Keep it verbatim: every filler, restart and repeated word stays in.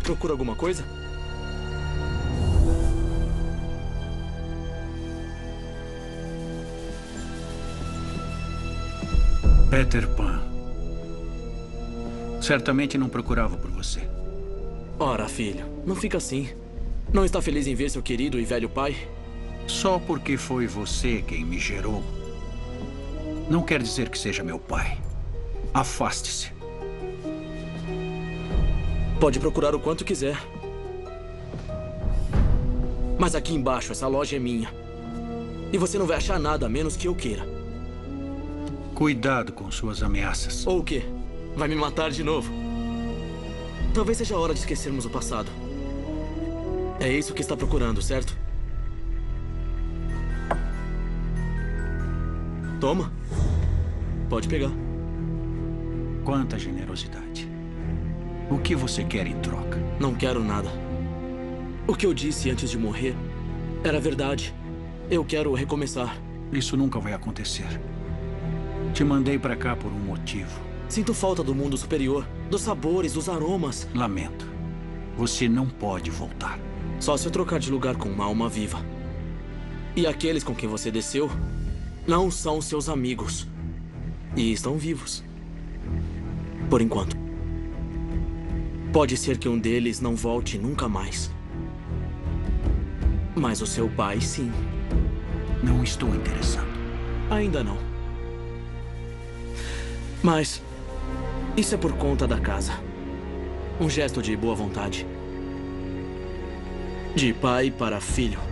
Procura alguma coisa? Peter Pan. Certamente não procurava por você. Ora, filho, não fica assim. Não está feliz em ver seu querido e velho pai? Só porque foi você quem me gerou, não quer dizer que seja meu pai. Afaste-se. Pode procurar o quanto quiser. Mas aqui embaixo, essa loja é minha. E você não vai achar nada a menos que eu queira. Cuidado com suas ameaças. Ou o quê? Vai me matar de novo? Talvez seja a hora de esquecermos o passado. É isso que está procurando, certo? Toma. Pode pegar. Quanta generosidade. O que você quer em troca? Não quero nada. O que eu disse antes de morrer era verdade. Eu quero recomeçar. Isso nunca vai acontecer. Te mandei pra cá por um motivo. Sinto falta do mundo superior, dos sabores, dos aromas. Lamento. Você não pode voltar. Só se eu trocar de lugar com uma alma viva. E aqueles com quem você desceu não são seus amigos. E estão vivos. Por enquanto. Pode ser que um deles não volte nunca mais. Mas o seu pai, sim. Não estou interessado. Ainda não. Mas isso é por conta da casa. Um gesto de boa vontade. De pai para filho.